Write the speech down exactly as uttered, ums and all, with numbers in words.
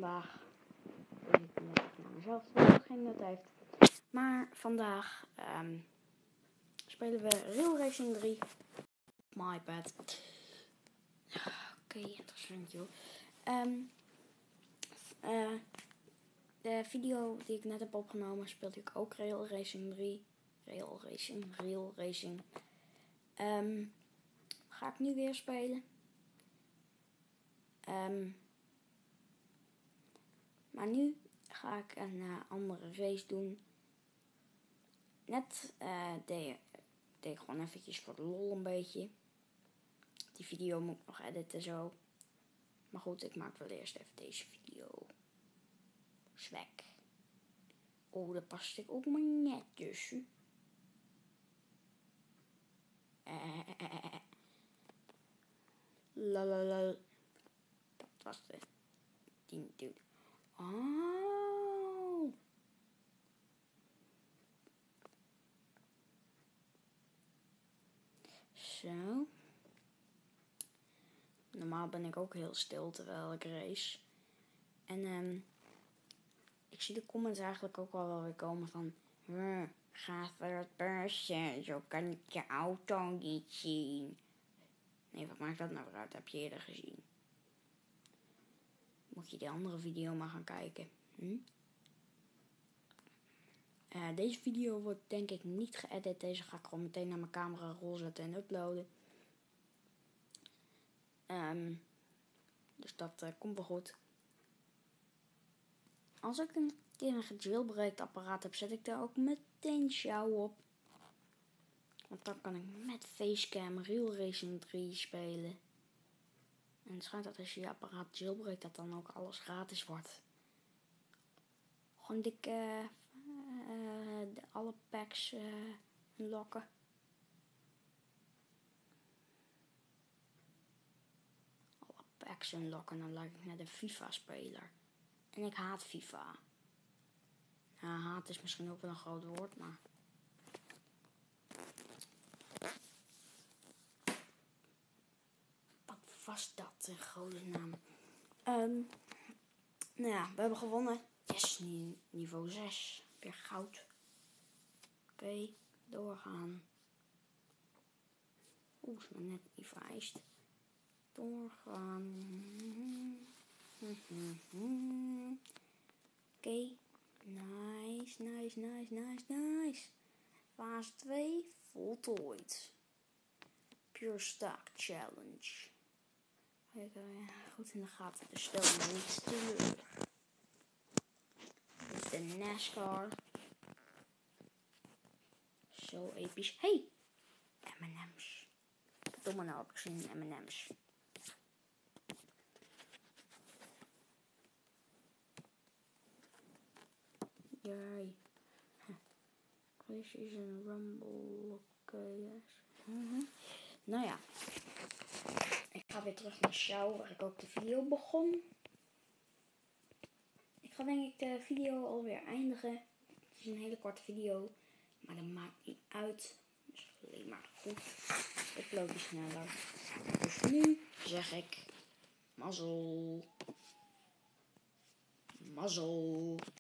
vandaag, dus ik net even naar mezelf, dat het geen nut heeft. Maar vandaag um, spelen we Real Racing drie op mijn iPad. Oké, okay, interessant joh. Um, uh, de video die ik net heb opgenomen speelde ik ook Real Racing drie. Real Racing, Real Racing. Um, ga ik nu weer spelen. Um, maar nu ga ik een uh, andere race doen. Net uh, deed, deed ik gewoon eventjes voor de lol een beetje. Die video moet ik nog editen zo. Maar goed, ik maak wel eerst even deze video. Zwek. Oh, daar past ik ook maar net tussen. Eh, eh, eh, eh. Lalalala. Dat was de die natuurlijk. Oh. Zo. Normaal ben ik ook heel stil terwijl ik race. En um, ik zie de comments eigenlijk ook al wel weer komen van... Hm, ga third person, zo kan ik je auto niet zien. Nee, wat maakt dat nou weer uit? Heb je eerder gezien? Moet je die andere video maar gaan kijken. Hm? Uh, deze video wordt denk ik niet geëdit. Deze ga ik gewoon meteen naar mijn camera rol zetten en uploaden. Um, dus dat uh, komt wel goed. Als ik een keer een gejailbreakt apparaat heb, zet ik daar ook meteen sjouw op. Want dan kan ik met Facecam Real Racing drie spelen. En het schijnt dat als je je apparaat jailbreakt, dat dan ook alles gratis wordt. Gewoon dik uh, uh, de, alle packs uh, unlocken. Alle packs unlocken, dan lijk ik net een FIFA-speler. En ik haat FIFA. Nou, haat is misschien ook wel een groot woord, maar... Wat was dat, een grote naam? Um, nou ja, we hebben gewonnen. Yes, niveau zes. Weer goud. Oké, okay, doorgaan. Oeh, is maar net niet vereist. Doorgaan. Oké. Okay. Nice, nice, nice, nice, nice. Fase twee voltooid. Pure Stock Challenge. Even goed in de gaten. Dus stel me niet teleur. Dit is de NASCAR. Zo episch. Hey! M en M's. Domme nou heb ik zin in M en M's. Jai. This is een rumble. Oké, okay, yes. Mm-hmm. Nou ja. Ik ga weer terug naar Sjouw, waar ik ook de video begon. Ik ga denk ik de video alweer eindigen. Het is een hele korte video. Maar dat maakt niet uit. Dus alleen maar goed. Ik upload die sneller. Dus nu zeg ik... Mazzel. Mazzel.